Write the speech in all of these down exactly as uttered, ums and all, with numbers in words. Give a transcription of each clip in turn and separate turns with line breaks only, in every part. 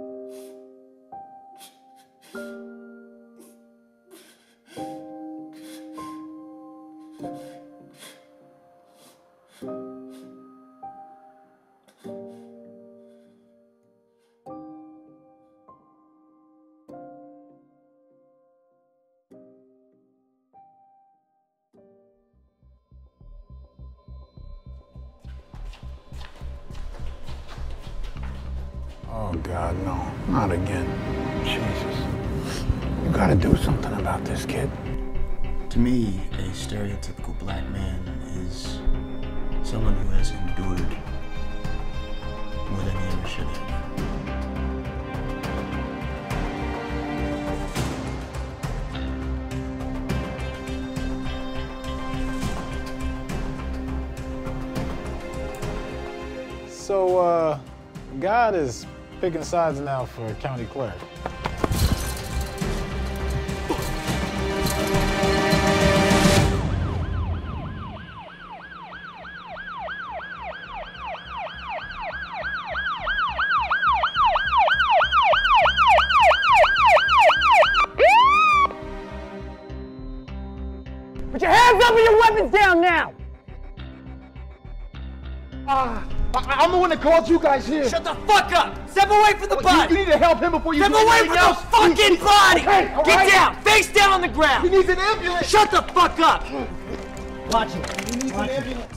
Oh, God, no. Not again. Jesus. You gotta do something about this, kid.
To me, a stereotypical black man is someone who has endured more than he ever should have.
So, uh, God is picking sides now for county clerk.
Put your hands up and your weapons down now!
Ah, uh, I'm the one that called you guys here.
Shut the fuck up! Step away from the body!
You, you need to help him before you
Step
do
away
anything
from
else.
the fucking body!
Okay, all
Get
right.
down! Face down on the ground!
He needs an ambulance!
Shut the fuck up! Watch it.
He needs
Watch
an
it.
ambulance.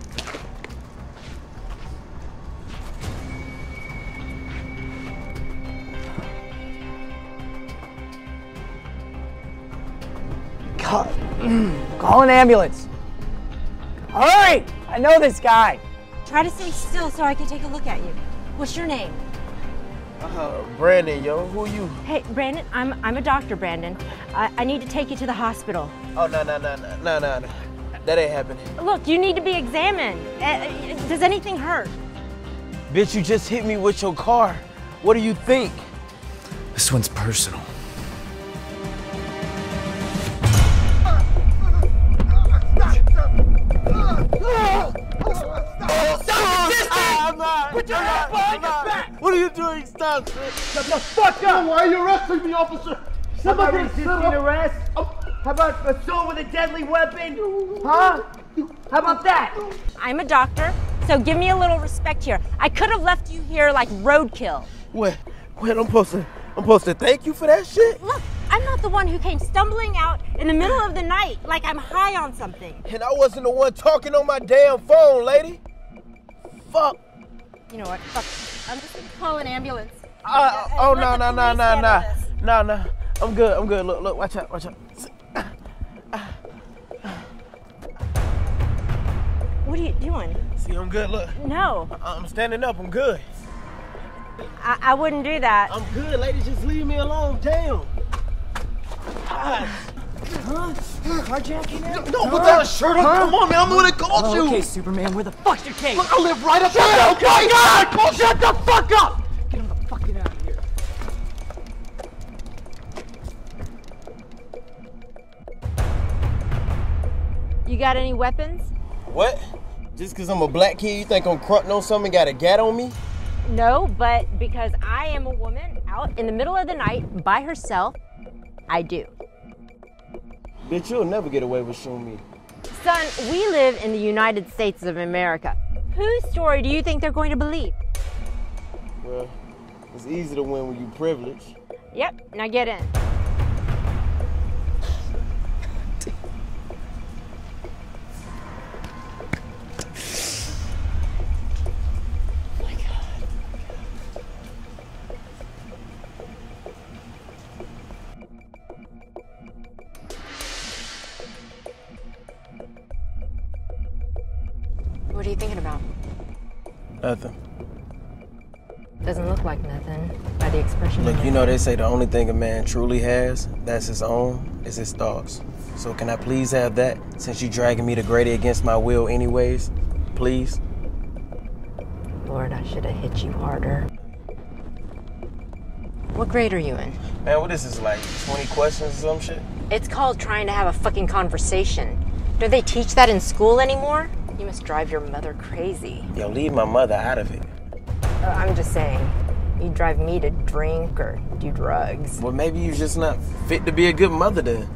Call, call an ambulance. Hurry! I know this guy.
Try to stay still so I can take a look at you. What's your name?
Uh, Brandon, yo, who you?
Hey, Brandon, I'm I'm a doctor, Brandon. I, I need to take you to the hospital.
Oh, no, no, no, no, no, no, no. That ain't happening.
Look, you need to be examined. Uh, does anything hurt?
Bitch, you just hit me with your car. What do you think?
This one's personal.
Put your hands behind your back!
What are you doing? Stop.
Shut the fuck up!
Why are you arresting me, officer?
How about
Somebody
resisting
sit up.
arrest? How about assault with a deadly weapon? Huh? How about that?
I'm a doctor, so give me a little respect here. I could have left you here like roadkill.
Wait, wait, I'm supposed to, I'm supposed to thank you for that shit?
Look, I'm not the one who came stumbling out in the middle of the night like I'm high on something.
And I wasn't the one talking on my damn phone, lady. Fuck.
You know what? Fuck. I'm just gonna call an ambulance.
Uh,
And
oh,
let
no,
the
no, no,
police
no,
handle
no.
this.
No, no. I'm good, I'm good. Look, look, watch out, watch out.
What are you doing?
See, I'm good, look.
No,
I'm standing up, I'm good.
I, I wouldn't do that.
I'm good, lady, just leave me alone, damn. God.
Huh? Carjacking now?
No, put that shirt on. Come on, man. I'm the one that called
Oh,
you.
okay, Superman, where the fuck's your case?
Look, I live right up there.
Oh
Okay?
my God! Shut the fuck up! Get him the fuck out of here.
You got any weapons?
What? Just because I'm a black kid, you think I'm crunting on something and got a gat on me?
No, but because I am a woman out in the middle of the night by herself, I do.
Bitch, you'll never get away with shooting me.
Son, we live in the United States of America. Whose story do you think they're going to believe?
Well, it's easy to win when you privileged.
Yep, now get in. What are you thinking about?
Nothing.
Doesn't look like nothing by the expression.
Look, you know they say the only thing a man truly has, that's his own, is his thoughts. So can I please have that, since you dragging me to Grady against my will anyways? Please?
Lord, I should have hit you harder. What grade are you in?
Man, what is this, like twenty questions or some shit?
It's called trying to have a fucking conversation. Don't they teach that in school anymore? You must drive your mother crazy.
Yo, leave my mother out of it.
Uh, I'm just saying. You drive me to drink or do drugs.
Well, maybe you're just not fit to be a good mother then.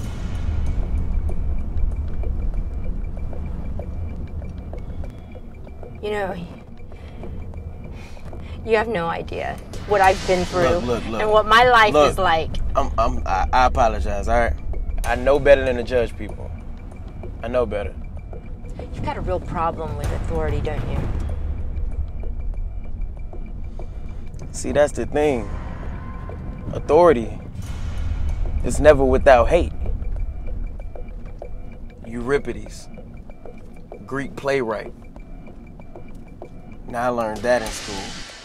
You know, you have no idea what I've been through
Look, look, look.
and what my life
Look,
is like.
I'm, I'm, I, I apologize, all right? I know better than to judge people. I know better.
You've got a real problem with authority, don't you?
See, that's the thing. Authority is never without hate. Euripides, Greek playwright. Now I learned that in school.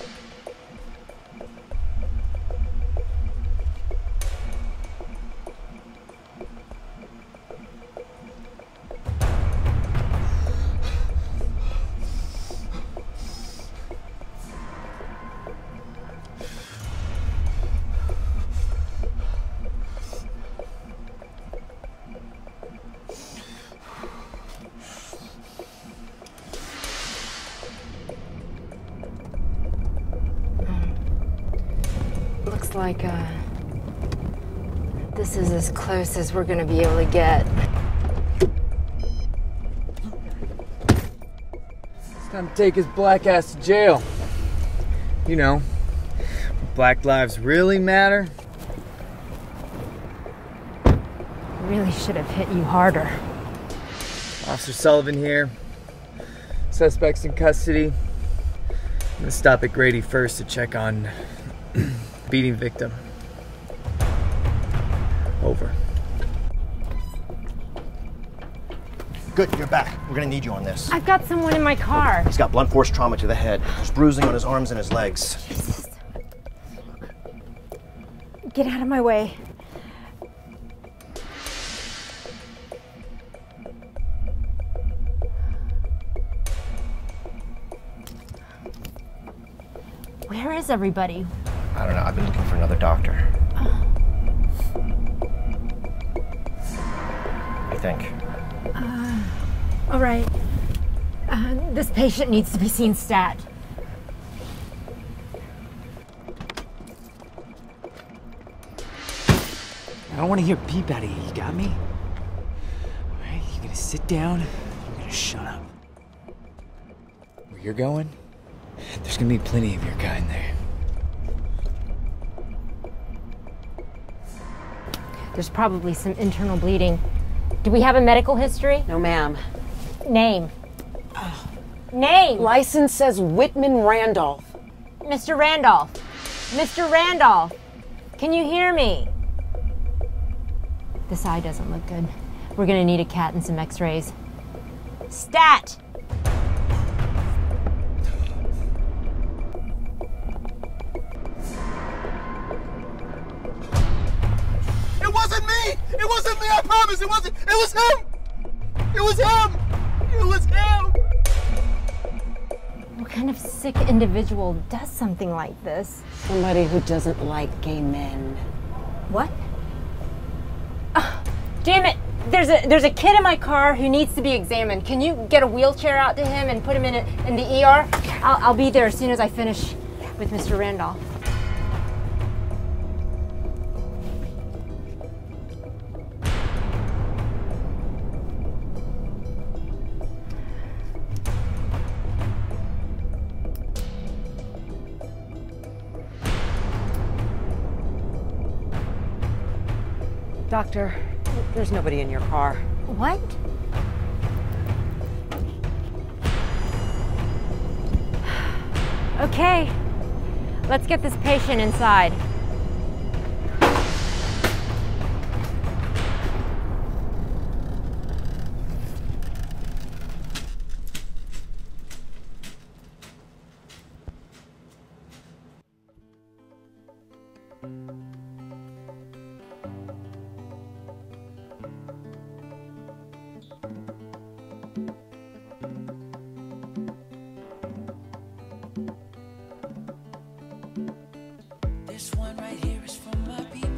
Looks like uh, this is as close as we're gonna be able to get.
It's time to take his black ass to jail. You know, black lives really matter.
Really should have hit you harder.
Officer Sullivan here. Suspects in custody. I'm gonna stop at Grady first to check on beating victim. Over.
Good, you're back. We're gonna need you on this.
I've got someone in my car.
He's got blunt force trauma to the head. There's bruising on his arms and his legs.
Jesus. Get out of my way. Where is everybody?
I don't know, I've been looking for another doctor. I think.
Uh, all right. Uh, this patient needs to be seen stat.
I don't want to hear a peep out of you, you got me? All right, you're gonna sit down, you're gonna shut up. Where you're going, there's gonna be plenty of your kind there.
There's probably some internal bleeding. Do we have a medical history?
No, ma'am.
Name. Name.
License says Whitman Randolph.
Mister Randolph. Mister Randolph. Can you hear me? This eye doesn't look good. We're gonna need a cat and some x-rays. Stat!
It wasn't me! It wasn't me, I promise! It wasn't! It was him! It was him! It was him!
What kind of sick individual does something like this?
Somebody who doesn't like gay men.
What? Oh, damn it! There's a there's a kid in my car who needs to be examined. Can you get a wheelchair out to him and put him in a, in the E R? I'll, I'll be there as soon as I finish with Mister Randolph.
Doctor, there's nobody in your car.
What? Okay, let's get this patient inside.
This one right here is from my people.